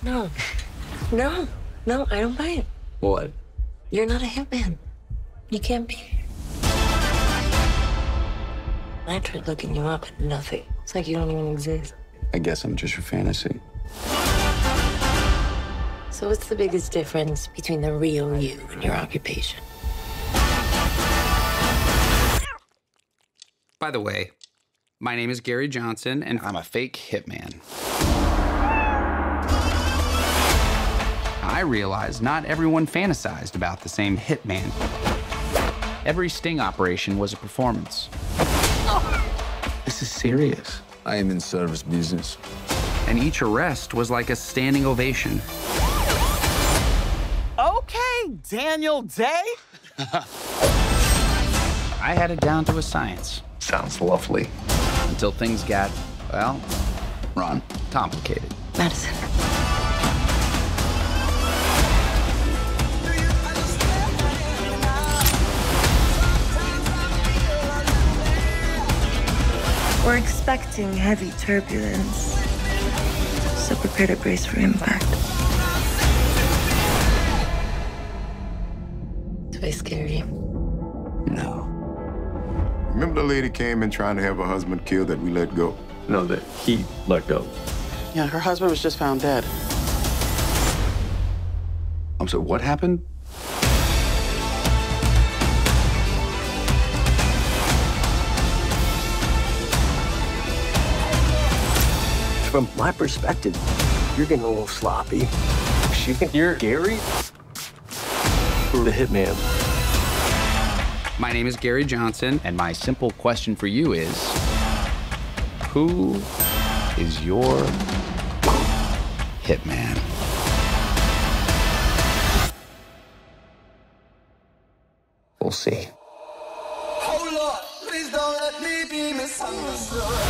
No. No. No, I don't buy it. What? You're not a hitman. You can't be. I tried looking you up and nothing. It's like you don't even exist. I guess I'm just your fantasy. So what's the biggest difference between the real you and your occupation? By the way, my name is Gary Johnson, and I'm a fake hitman. I realized not everyone fantasized about the same hitman. Every sting operation was a performance. This is serious. I am in service business. And each arrest was like a standing ovation. Okay, Daniel Day. I had it down to a science. Sounds lovely. Until things got, well, Ron. complicated. Madison. We're expecting heavy turbulence, so prepare to brace for impact. Do I scare you? No. Remember the lady came in trying to have her husband killed that we let go? No, that he let go. Yeah, her husband was just found dead. I'm sorry, what happened? From my perspective, you're getting a little sloppy. You think you're Gary? The hitman. My name is Gary Johnson, and my simple question for you is, who is your hitman? We'll see. Oh Lord, please don't let me be misunderstood.